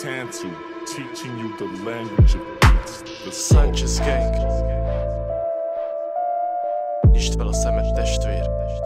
Tantu, teaching you the language of beats. The Sanchez Gang. Nyisd fel a szemed, testvér.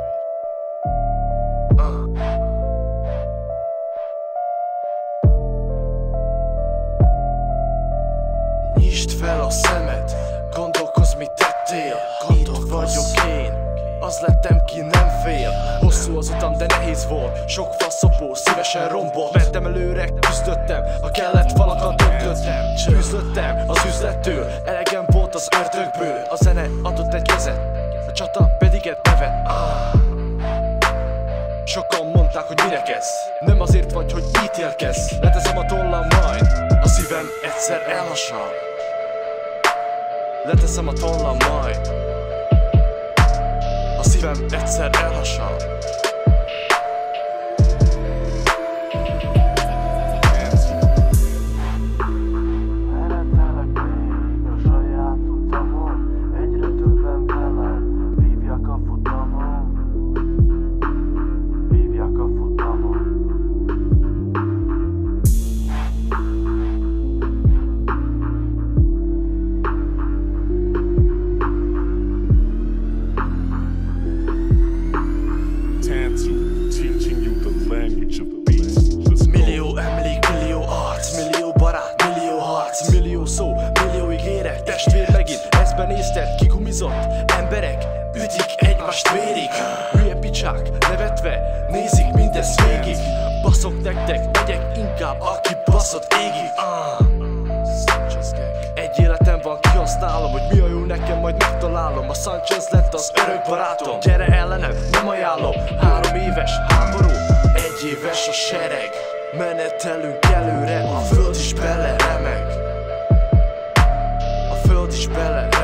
Nyisd fel a szemed, gondolkozz, mit tettél. Itt vagyok én, az lettem, ki nem fél. Hosszú az utam, de nehéz volt. Sok faszopó, szívesen rombolt. Mentem előre, küzdöttem, ha kellett falakat döntöttem. Küzdöttem az üzlettől, elegem volt az ördögből. A zene adott egy kezet, a csata pedig egy nevet. Sokan mondták, hogy minek ez. Nem azért vagy, hogy ítélkezz. Leteszem a tollam majd, a szívem egyszer elhasal. Leteszem a tollam majd, a szívem egyszer elhasal. teaching you the language of beats. Millió emlék, millió arc, millió barát, millió harc, millió szó, millió ígéret. Testvér megint, ezben nézted, kigumizott emberek ütik egymást vérig. Hülye picsák, nevetve nézik mindezt végig. Baszok nektek, megyek inkább, aki baszott égig. Egy életem van, kihasználom, hogy mi a jó nekem, majd megtalálom. A Sanchez lett az örök barátom. Gyere ellenem, nem ajánlom. 3 éves háború, 1 éves a sereg. Menetelünk előre, a föld is beleremeg. A föld is bele